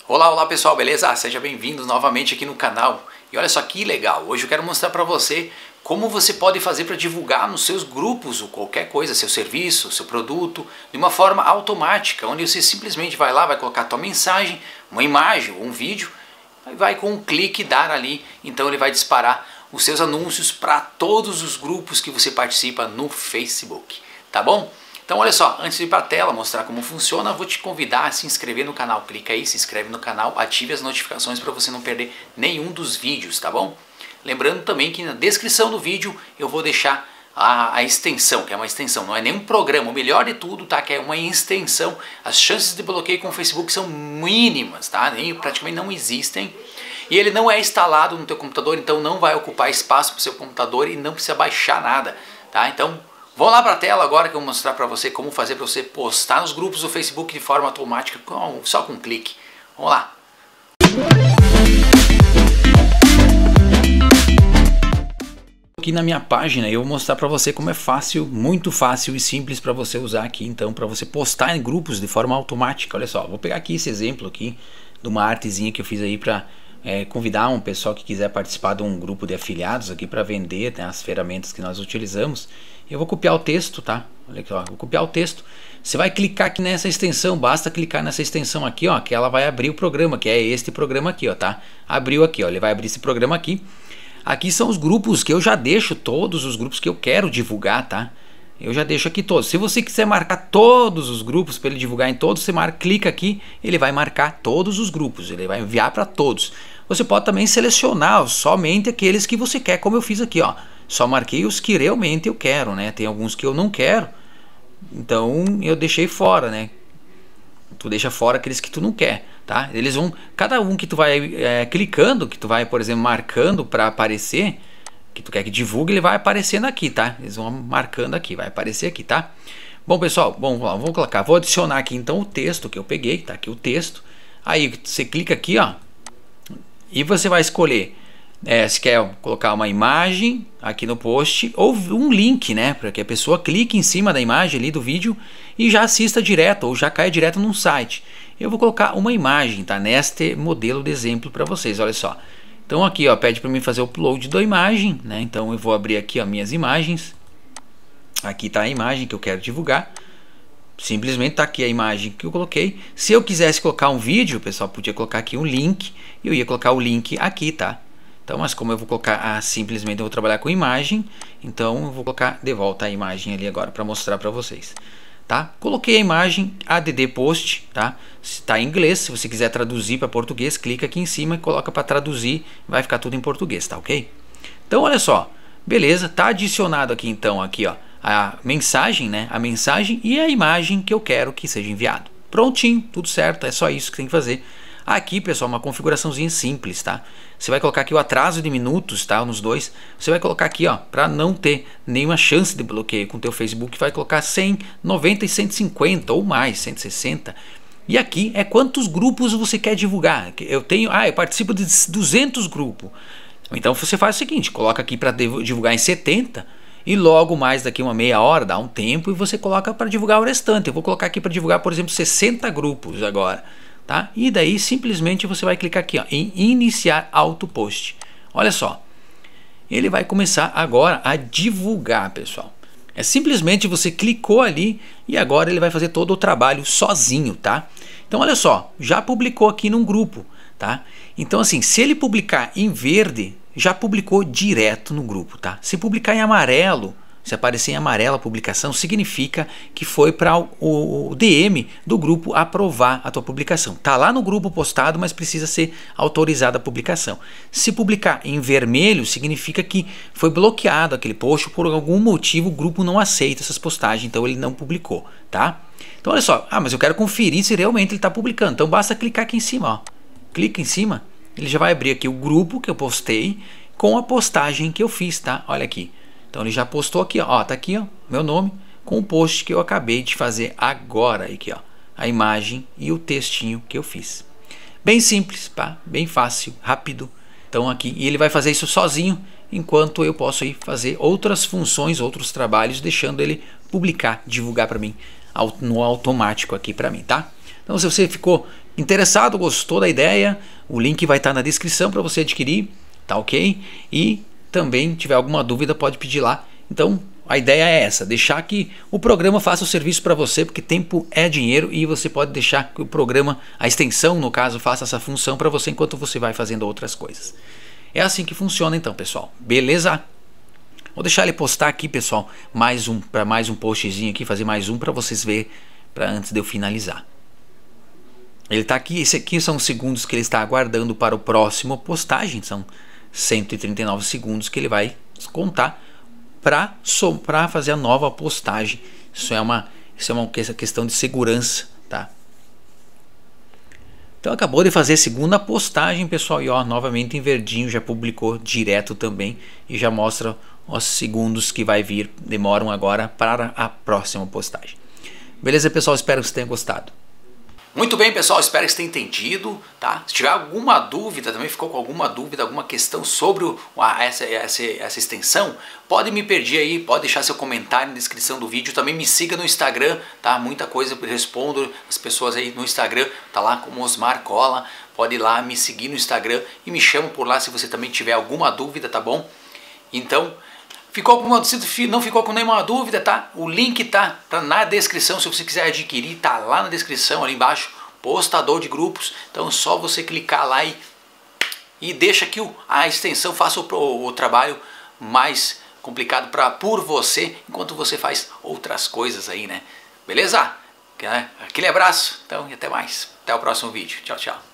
Olá, olá pessoal, beleza? Seja bem-vindo novamente aqui no canal. E olha só que legal, hoje eu quero mostrar para você como você pode fazer para divulgar nos seus grupos ou qualquer coisa, seu serviço, seu produto, de uma forma automática, onde você simplesmente vai lá, vai colocar a tua mensagem, uma imagem ou um vídeo, e vai com um clique dar ali, então ele vai disparar os seus anúncios para todos os grupos que você participa no Facebook, tá bom? Então olha só, antes de ir para a tela mostrar como funciona, eu vou te convidar a se inscrever no canal. Clica aí, se inscreve no canal, ative as notificações para você não perder nenhum dos vídeos, tá bom? Lembrando também que na descrição do vídeo eu vou deixar a extensão, que é uma extensão, não é nenhum programa. O melhor de tudo, tá? Que é uma extensão. As chances de bloqueio com o Facebook são mínimas, tá? Praticamente não existem. E ele não é instalado no teu computador, então não vai ocupar espaço para o seu computador e não precisa baixar nada, tá? Então vamos lá para a tela agora que eu vou mostrar para você como fazer para você postar nos grupos do Facebook de forma automática, só com um clique. Vamos lá. Aqui na minha página eu vou mostrar para você como é fácil, muito fácil e simples para você usar aqui, então, para você postar em grupos de forma automática. Olha só, vou pegar aqui esse exemplo aqui de uma artezinha que eu fiz aí para convidar um pessoal que quiser participar de um grupo de afiliados aqui para vender, né, as ferramentas que nós utilizamos. Eu vou copiar o texto, tá? Olha aqui, ó, vou copiar o texto. Você vai clicar aqui nessa extensão, basta clicar nessa extensão aqui, ó, que ela vai abrir o programa, que é este programa aqui, ó, tá? Abriu aqui, ó, ele vai abrir esse programa aqui. Aqui são os grupos que eu já deixo, todos os grupos que eu quero divulgar, tá? Eu já deixo aqui todos. Se você quiser marcar todos os grupos para ele divulgar em todos, você clica aqui, ele vai marcar todos os grupos, ele vai enviar para todos. Você pode também selecionar somente aqueles que você quer, como eu fiz aqui, ó. Só marquei os que realmente eu quero, né? Tem alguns que eu não quero, então eu deixei fora, né? Tu deixa fora aqueles que tu não quer, tá? Eles vão, cada um que tu vai clicando, que tu vai, por exemplo, marcando para aparecer, que tu quer que divulgue, ele vai aparecendo aqui, tá? Eles vão marcando aqui, vai aparecer aqui, tá? Bom, pessoal, bom, vou colocar, vou adicionar aqui então o texto que eu peguei, tá aqui o texto. Aí você clica aqui, ó, e você vai escolher se quer colocar uma imagem aqui no post ou um link, né, para que a pessoa clique em cima da imagem ali do vídeo e já assista direto ou já caia direto num site. Eu vou colocar uma imagem, tá, neste modelo de exemplo para vocês, olha só. Então aqui, ó, pede para mim fazer o upload da imagem, né? Então eu vou abrir aqui, ó, minhas imagens. Aqui tá a imagem que eu quero divulgar. Simplesmente tá aqui a imagem que eu coloquei. Se eu quisesse colocar um vídeo, pessoal, podia colocar aqui um link. Eu ia colocar o link aqui, tá? Então, mas como eu vou colocar simplesmente eu vou trabalhar com imagem, então eu vou colocar de volta a imagem ali agora para mostrar para vocês, tá? Coloquei a imagem add post, tá? Está em inglês, se você quiser traduzir para português, clica aqui em cima e coloca para traduzir, vai ficar tudo em português, tá ok? Então, olha só, beleza? Tá adicionado aqui então aqui, ó, a mensagem, né? A mensagem e a imagem que eu quero que seja enviado. Prontinho, tudo certo, é só isso que tem que fazer. Aqui, pessoal, uma configuraçãozinha simples, tá? Você vai colocar aqui o atraso de minutos, tá? Nos dois. Você vai colocar aqui, ó, para não ter nenhuma chance de bloqueio com o teu Facebook, vai colocar 100, 90 e 150 ou mais, 160. E aqui é quantos grupos você quer divulgar. Eu tenho, eu participo de 200 grupos. Então você faz o seguinte, coloca aqui para divulgar em 70 e logo mais daqui uma meia hora, dá um tempo e você coloca para divulgar o restante. Eu vou colocar aqui para divulgar, por exemplo, 60 grupos agora. Tá? E daí simplesmente você vai clicar aqui, ó, em iniciar auto post. Olha só, ele vai começar agora a divulgar, pessoal. É simplesmente você clicou ali e agora ele vai fazer todo o trabalho sozinho, tá? Então olha só, já publicou aqui num grupo, tá? Então assim, se ele publicar em verde, já publicou direto no grupo, tá? Se publicar em amarelo, se aparecer em amarelo a publicação, significa que foi para o DM do grupo aprovar a tua publicação. Tá lá no grupo postado, mas precisa ser autorizada a publicação. Se publicar em vermelho, significa que foi bloqueado aquele post, por algum motivo o grupo não aceita essas postagens, então ele não publicou, tá? Então olha só, mas eu quero conferir se realmente ele está publicando. Então basta clicar aqui em cima, ó. Clica em cima, ele já vai abrir aqui o grupo que eu postei com a postagem que eu fiz, tá? Olha aqui. Então ele já postou aqui, ó, tá aqui, ó, meu nome com o post que eu acabei de fazer agora, aqui, ó, a imagem e o textinho que eu fiz. Bem simples, tá? Bem fácil, rápido. Então aqui, e ele vai fazer isso sozinho, enquanto eu posso aí fazer outras funções, outros trabalhos, deixando ele publicar, divulgar para mim no automático aqui para mim, tá? Então se você ficou Interessado, gostou da ideia? O link vai estar na descrição para você adquirir, tá ok? E também tiver alguma dúvida pode pedir lá. Então a ideia é essa, deixar que o programa faça o serviço para você, porque tempo é dinheiro e você pode deixar que o programa, a extensão no caso, faça essa função para você enquanto você vai fazendo outras coisas. É assim que funciona então, pessoal. Beleza? Vou deixar ele postar aqui, pessoal, mais um postzinho aqui, fazer mais um para vocês verem, para antes de eu finalizar. Ele está aqui, esse aqui são os segundos que ele está aguardando para o próximo postagem, são 139 segundos que ele vai contar para fazer a nova postagem. Isso é uma questão de segurança, tá? Então acabou de fazer a segunda postagem, pessoal, e ó, novamente em verdinho já publicou direto também e já mostra os segundos que vai vir, demoram agora para a próxima postagem. Beleza, pessoal? Espero que vocês tenham gostado. Muito bem, pessoal, espero que você tenha entendido, tá? Se tiver alguma dúvida, também ficou com alguma dúvida, alguma questão sobre essa extensão, pode me pedir aí, pode deixar seu comentário na descrição do vídeo, também me siga no Instagram, tá? Muita coisa eu respondo as pessoas aí no Instagram, tá lá como Osmar Cola, pode ir lá me seguir no Instagram e me chama por lá se você também tiver alguma dúvida, tá bom? Então, não ficou com nenhuma dúvida, tá? O link tá na descrição, se você quiser adquirir, tá lá na descrição, ali embaixo, postador de grupos. Então é só você clicar lá e deixa que a extensão faça o trabalho mais complicado por você, enquanto você faz outras coisas aí, né? Beleza? Aquele abraço, então, e até mais. Até o próximo vídeo. Tchau, tchau.